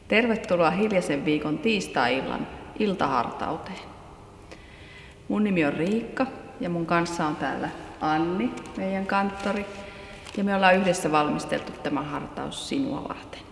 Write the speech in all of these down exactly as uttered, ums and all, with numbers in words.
Tervetuloa Hiljaisen viikon tiistai-illan iltahartauteen. Mun nimi on Riikka ja mun kanssa on täällä Anni, meidän kanttori. Ja me ollaan yhdessä valmisteltu tämä hartaus sinua varten.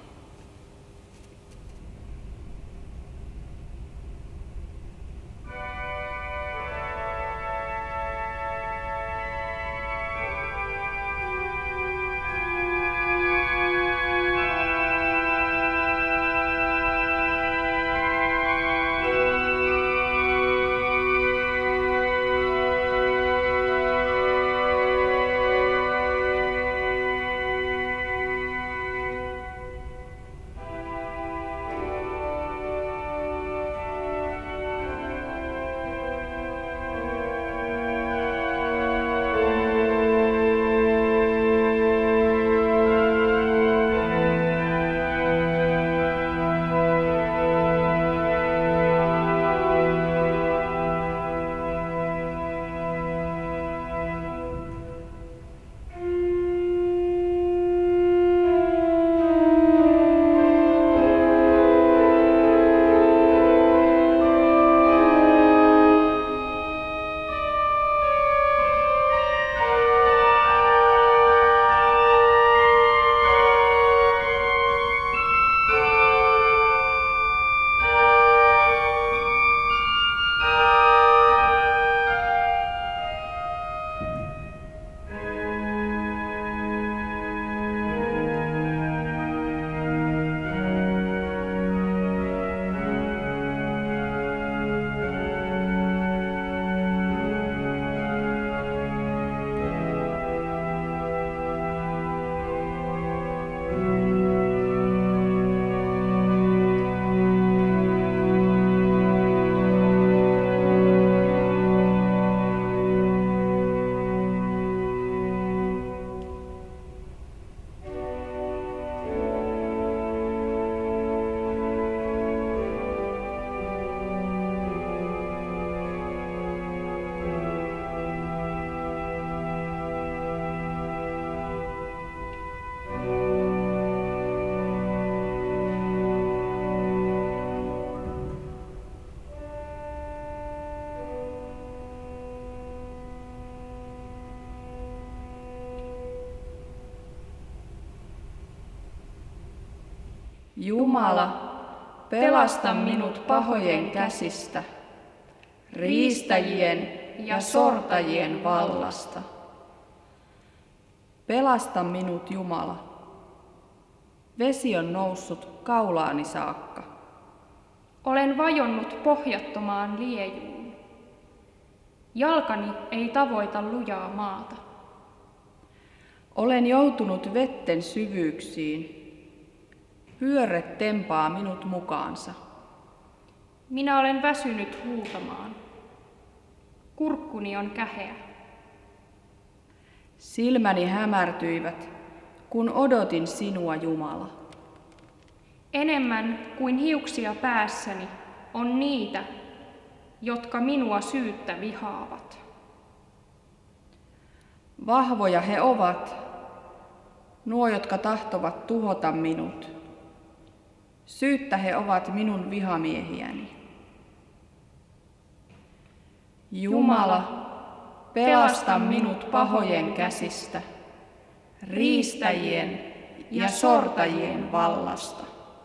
Jumala, pelasta minut pahojen käsistä, riistäjien ja sortajien vallasta. Pelasta minut, Jumala. Vesi on noussut kaulaani saakka. Olen vajonnut pohjattomaan liejuun. Jalkani ei tavoita lujaa maata. Olen joutunut vetten syvyyksiin. Pyörre tempaa minut mukaansa. Minä olen väsynyt huutamaan. Kurkkuni on käheä. Silmäni hämärtyivät, kun odotin sinua, Jumala. Enemmän kuin hiuksia päässäni on niitä, jotka minua syyttä vihaavat. Vahvoja he ovat, nuo, jotka tahtovat tuhota minut. Syyttä he ovat minun vihamiehiäni. Jumala, pelasta minut pahojen käsistä, riistäjien ja sortajien vallasta.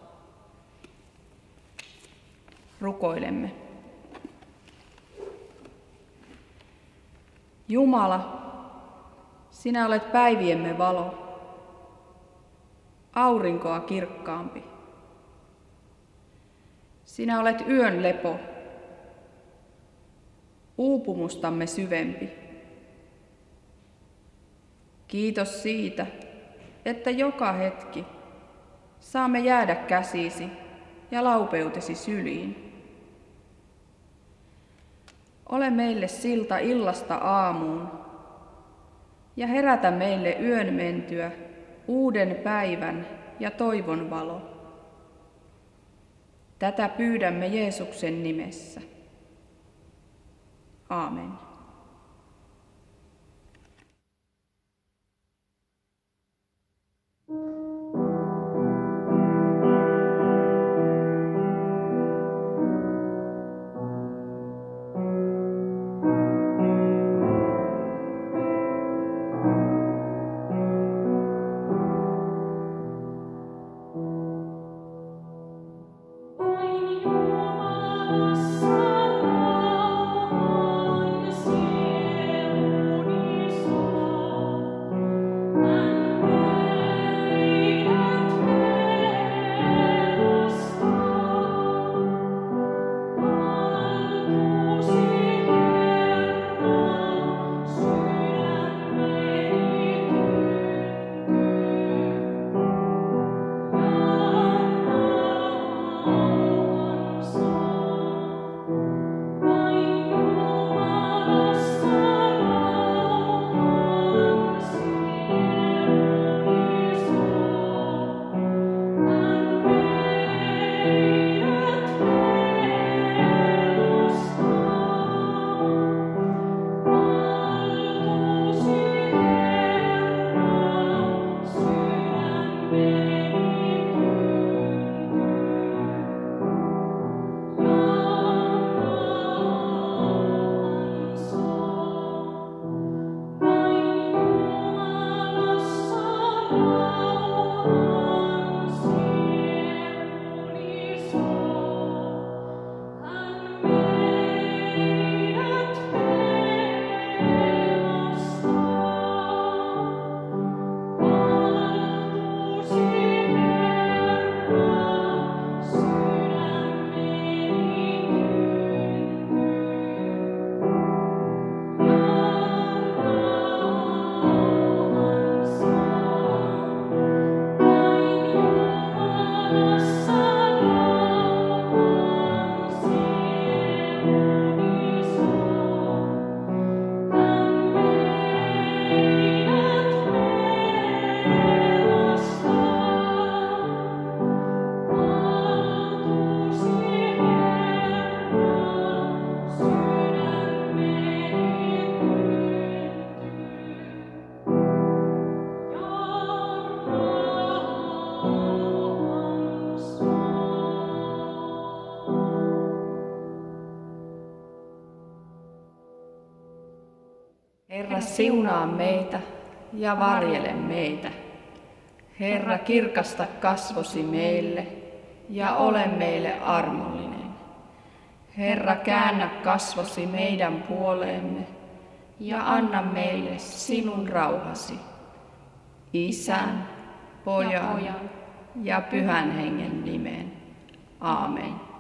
Rukoilemme. Jumala, sinä olet päiviemme valo, aurinkoa kirkkaampi. Sinä olet yön lepo, uupumustamme syvempi. Kiitos siitä, että joka hetki saamme jäädä käsiisi ja laupeutesi syliin. Ole meille silta illasta aamuun ja herätä meille yön mentyä uuden päivän ja toivon valo. Tätä pyydämme Jeesuksen nimessä. Aamen. Herra, siunaa meitä ja varjele meitä. Herra, kirkasta kasvosi meille ja ole meille armollinen. Herra, käännä kasvosi meidän puoleemme ja anna meille sinun rauhasi. Isän, Pojan ja Pyhän Hengen nimeen. Aamen.